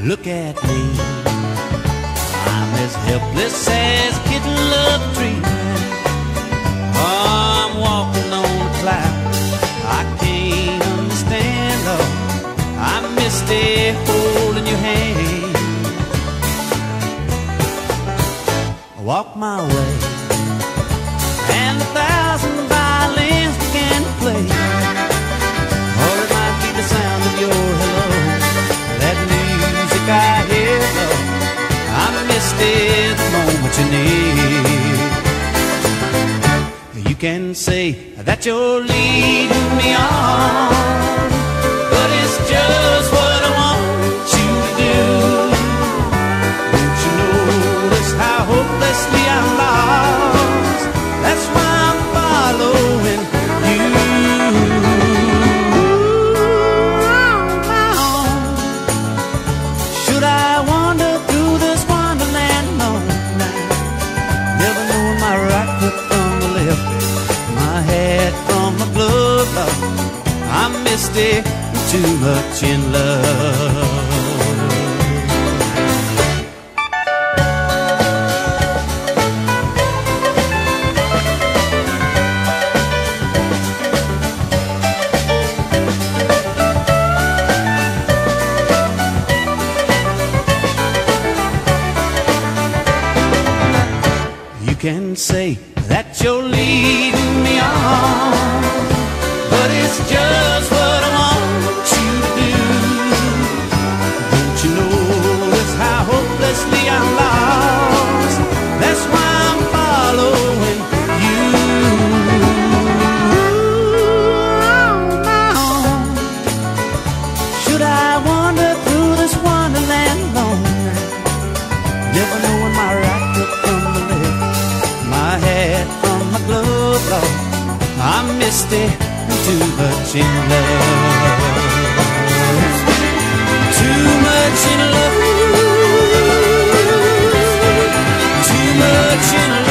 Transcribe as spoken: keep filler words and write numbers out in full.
look at me. I'm as helpless as a kitten love tree. I'm walking on a cloud. I can't understand, Lord. I missed it holding your hand. I walk my way, and a thousand violins began to play. Or it might be the sound of your hello, that music I hear, Lord. I missed it the moment you need. You can say that you're leading me on, but it's just what I want you to do. Don't you notice how hopelessly I'm lost? That's why I'm following you. Should I wander through this wonderland alone now, never knowing my right foot from the left, my hat from my glove, Lord? I missed it too much in love. You can say that you're leading me on, but it's just what I want you to do. Don't you notice how hopelessly I'm lost? That's why I'm following you. Should I wander through this wonderland alone, never knowing my right foot from the left, my hat from my glove, Lord? I missed it too much in love. Too much in love. Too much in love.